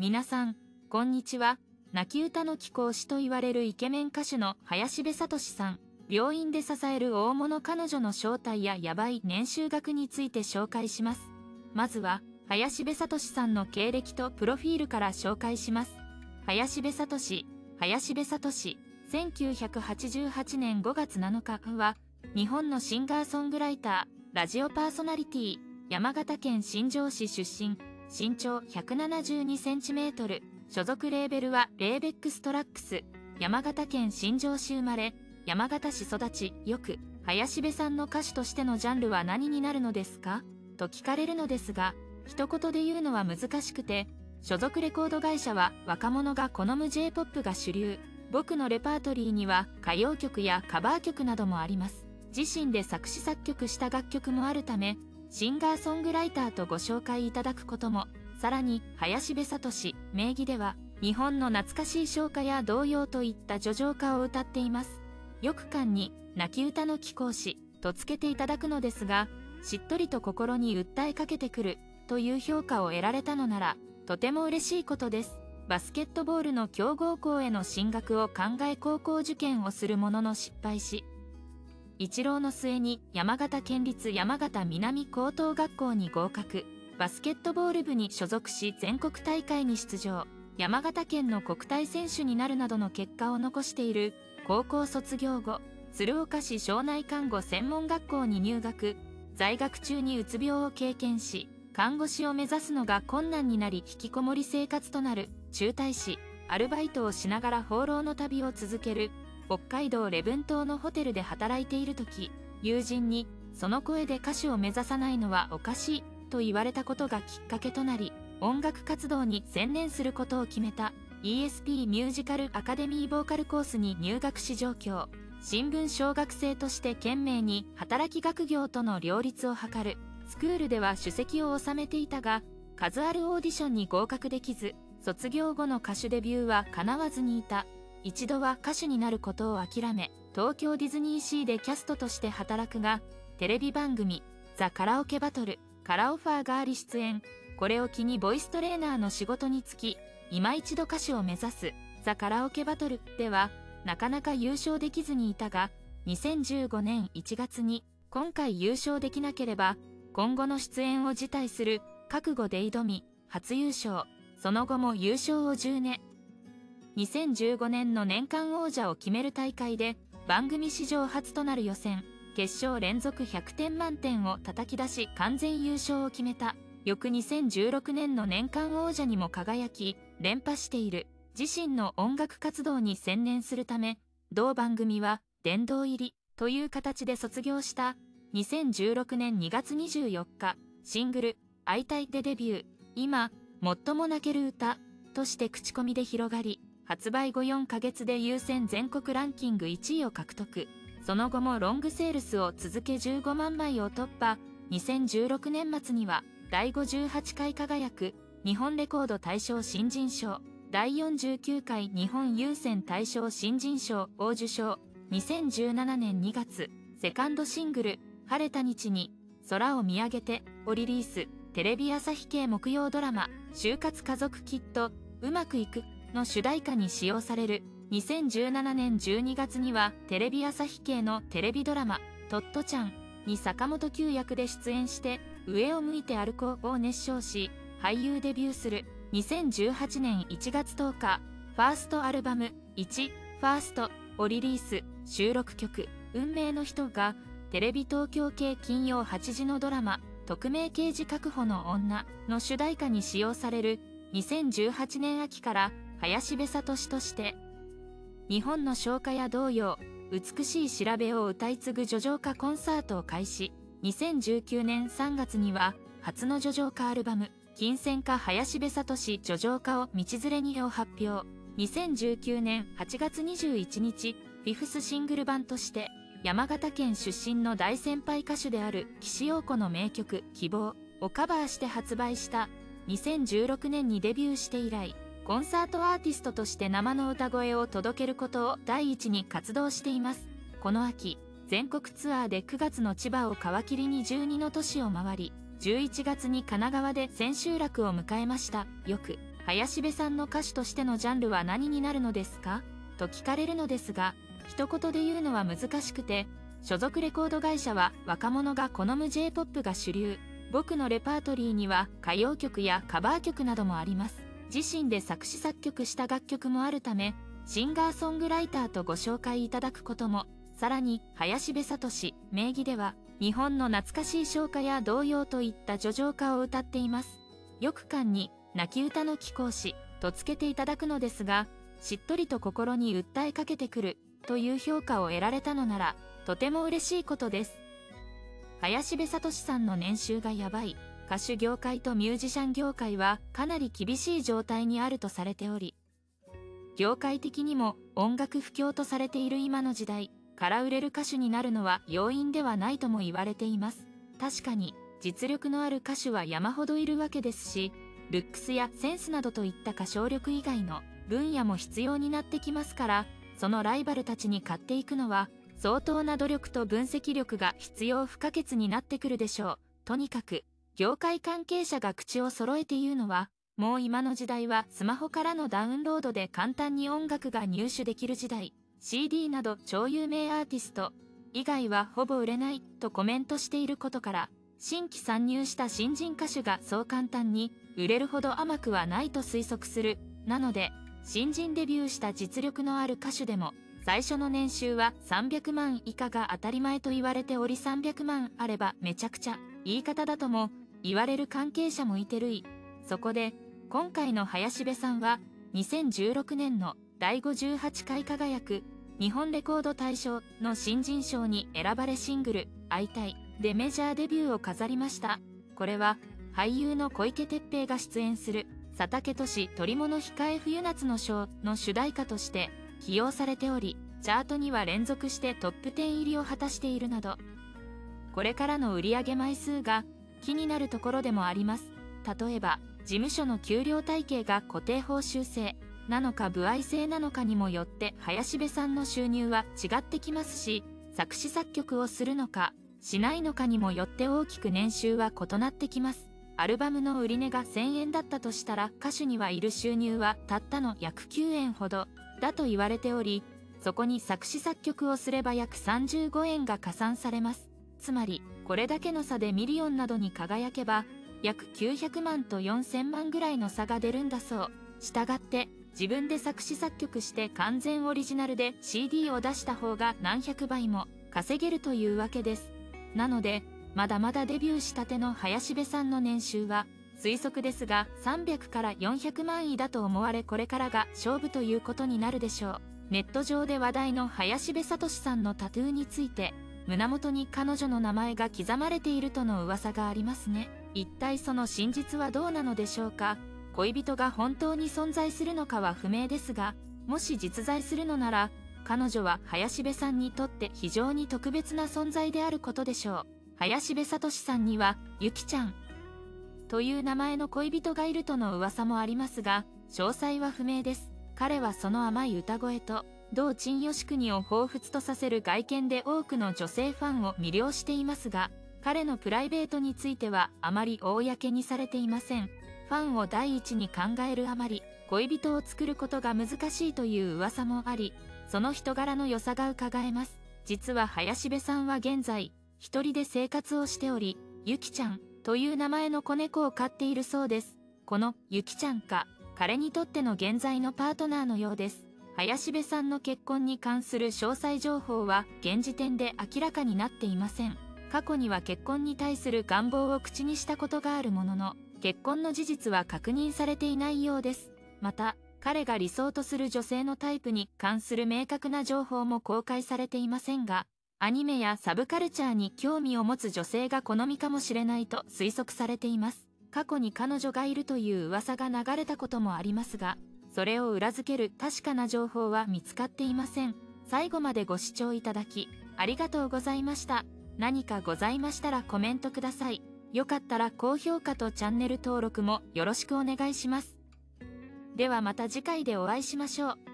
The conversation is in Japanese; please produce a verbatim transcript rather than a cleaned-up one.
皆さん、こんにちは。泣き歌の貴公子と言われるイケメン歌手の林部聡さん。病院で支える大物彼女の正体やヤバい年収額について紹介します。まずは、林部聡さんの経歴とプロフィールから紹介します。林部聡、林部聡、せんきゅうひゃくはちじゅうはちねんごがつなのかは、日本のシンガーソングライター、ラジオパーソナリティ、山形県新庄市出身、身長ひゃくななじゅうにセンチメートル、所属レーベルはレーベックストラックス、山形県新庄市生まれ、山形市育ち。よく、林部さんの歌手としてのジャンルは何になるのですかと聞かれるのですが、一言で言うのは難しくて、所属レコード会社は若者が好む ジェイポップ が主流。僕のレパートリーには歌謡曲やカバー曲などもあります。自身で作詞作曲した楽曲もあるため、シンガーソングライターとご紹介いただくことも。さらに、林部聡、名義では、日本の懐かしい唱歌や童謡といった叙情歌を歌っています。よく間に、泣き歌の貴公子とつけていただくのですが、しっとりと心に訴えかけてくるという評価を得られたのなら、とても嬉しいことです。バスケットボールの強豪校への進学を考え高校受験をするものの失敗し、一浪の末に山形県立山形南高等学校に合格。バスケットボール部に所属し全国大会に出場。山形県の国体選手になるなどの結果を残している。高校卒業後、鶴岡市庄内看護専門学校に入学。在学中にうつ病を経験し、看護師を目指すのが困難になり引きこもり生活となる。中退し、アルバイトをしながら放浪の旅を続ける。北海道礼文島のホテルで働いている時、友人にその声で歌手を目指さないのはおかしいと言われたことがきっかけとなり、音楽活動に専念することを決めた。 イーエスピー ミュージカルアカデミーボーカルコースに入学し上京。新聞小学生として懸命に働き学業との両立を図る。スクールでは首席を収めていたが、数あるオーディションに合格できず、卒業後の歌手デビューは叶わずにいた。一度は歌手になることを諦め、東京ディズニーシーでキャストとして働くが、テレビ番組、ザ・カラオケバトル、カラオファーがあり出演。これを機にボイストレーナーの仕事に就き、今一度歌手を目指す。ザ・カラオケバトルでは、なかなか優勝できずにいたが、にせんじゅうごねんいちがつに、今回優勝できなければ、今後の出演を辞退する、覚悟で挑み、初優勝。その後も優勝をじゅうねん。にせんじゅうごねんの年間王者を決める大会で、番組史上初となる予選、決勝連続ひゃくてん満点を叩き出し完全優勝を決めた。翌にせんじゅうろくねんの年間王者にも輝き、連覇している。自身の音楽活動に専念するため、同番組は殿堂入りという形で卒業した。にせんじゅうろくねんにがつにじゅうよっか、シングル、会いたいでデビュー。今、最も泣ける歌として口コミで広がり、発売後よんかげつで優先全国ランキングいちいを獲得。その後もロングセールスを続けじゅうごまんまいを突破。にせんじゅうろくねん末にはだいごじゅうはちかい輝く日本レコード大賞新人賞、だいよんじゅうきゅうかい日本有線大賞新人賞を受賞。にせんじゅうななねんにがつ、セカンドシングル、晴れた日に、空を見上げてをリリース。テレビ朝日系木曜ドラマ、就活家族きっと、うまくいく。の主題歌に使用される。にせんじゅうななねんじゅうにがつにはテレビ朝日系のテレビドラマ「トットちゃん」に坂本九役で出演して「上を向いて歩こう」を熱唱し俳優デビューする。にせんじゅうはちねんいちがつとおか、ファーストアルバム「いちファースト」をリリース。収録曲「運命の人」がテレビ東京系金曜はちじのドラマ「匿名刑事確保の女」の主題歌に使用される。にせんじゅうはちねん秋から林部聡として日本の唱歌や童謡、美しい調べを歌い継ぐ叙情歌コンサートを開始。にせんじゅうきゅうねんさんがつには初の叙情歌アルバム「金銭歌林部聡叙情歌を道連れに」を発表。にせんじゅうきゅうねんはちがつにじゅういちにち、フィフスシングル版として山形県出身の大先輩歌手である岸洋子の名曲「希望」をカバーして発売した。にせんじゅうろくねんにデビューして以来、コンサートアーティストとして生の歌声を届けることを第一に活動しています。この秋、全国ツアーでくがつの千葉を皮切りにじゅうにの都市を回り、じゅういちがつに神奈川で千秋楽を迎えました。よく、 林部さんの歌手としてのジャンルは何になるのですかと聞かれるのですが、一言で言うのは難しくて、所属レコード会社は若者が好む ジェイポップ が主流。僕のレパートリーには歌謡曲やカバー曲などもあります。自身で作詞作曲した楽曲もあるため、シンガーソングライターとご紹介いただくことも。さらに、林部聡名義では、日本の懐かしい唱歌や童謡といった叙情歌を歌っています。よく間に、泣き歌の貴公子とつけていただくのですが、しっとりと心に訴えかけてくるという評価を得られたのなら、とても嬉しいことです。林部聡さんの年収がやばい。歌手業界とミュージシャン業界はかなり厳しい状態にあるとされており、業界的にも音楽不況とされている今の時代から売れる歌手になるのは容易ではないとも言われています。確かに実力のある歌手は山ほどいるわけですし、ルックスやセンスなどといった歌唱力以外の分野も必要になってきますから、そのライバルたちに勝っていくのは相当な努力と分析力が必要不可欠になってくるでしょう。とにかく業界関係者が口を揃えて言うのは、もう今の時代はスマホからのダウンロードで簡単に音楽が入手できる時代。シーディー など超有名アーティスト以外はほぼ売れないとコメントしていることから、新規参入した新人歌手がそう簡単に売れるほど甘くはないと推測する。なので、新人デビューした実力のある歌手でも、最初の年収はさんびゃくまん以下が当たり前と言われており、さんびゃくまんあればめちゃくちゃ言い方だとも言われる関係者もいてるい。そこで、今回の林部さんは、にせんじゅうろくねんのだいごじゅうはちかい輝く日本レコード大賞の新人賞に選ばれシングル「会いたい」でメジャーデビューを飾りました。これは俳優の小池徹平が出演する佐竹俊捕物控え冬夏のショーの主題歌として起用されており、チャートには連続してトップじゅう入りを果たしているなど、これからの売上枚数が気になるところでもあります。例えば事務所の給料体系が固定報酬制なのか歩合制なのかにもよって林部さんの収入は違ってきますし、作詞作曲をするのかしないのかにもよって大きく年収は異なってきます。アルバムの売り値がせんえんだったとしたら、歌手にはいる収入はたったの約きゅうえんほどだと言われており、そこに作詞作曲をすれば約さんじゅうごえんが加算されます。つまりこれだけの差でミリオンなどに輝けば約きゅうひゃくまんとよんせんまんぐらいの差が出るんだそう。したがって自分で作詞作曲して完全オリジナルで シーディー を出した方が何百倍も稼げるというわけです。なのでまだまだデビューしたての林部さんの年収は推測ですがさんびゃくからよんひゃくまんいだと思われ、これからが勝負ということになるでしょう。ネット上で話題の林部聡さんのタトゥーについて、胸元に彼女の名前が刻まれているとの噂がありますね。一体その真実はどうなのでしょうか。恋人が本当に存在するのかは不明ですが、もし実在するのなら彼女は林部さんにとって非常に特別な存在であることでしょう。林部聡さんにはゆきちゃんという名前の恋人がいるとの噂もありますが、詳細は不明です。彼はその甘い歌声と同陳吉国を彷彿とさせる外見で多くの女性ファンを魅了していますが、彼のプライベートについてはあまり公にされていません。ファンを第一に考えるあまり恋人を作ることが難しいという噂もあり、その人柄の良さがうかがえます。実は林部さんは現在一人で生活をしており、ゆきちゃんという名前の子猫を飼っているそうです。このゆきちゃんか彼にとっての現在のパートナーのようです。林部さんの結婚に関する詳細情報は現時点で明らかになっていません。過去には結婚に対する願望を口にしたことがあるものの、結婚の事実は確認されていないようです。また、彼が理想とする女性のタイプに関する明確な情報も公開されていませんが、アニメやサブカルチャーに興味を持つ女性が好みかもしれないと推測されています。過去に彼女がいるという噂が流れたこともありますが、それを裏付ける確かな情報は見つかっていません。最後までご視聴いただきありがとうございました。何かございましたらコメントください。よかったら高評価とチャンネル登録もよろしくお願いします。ではまた次回でお会いしましょう。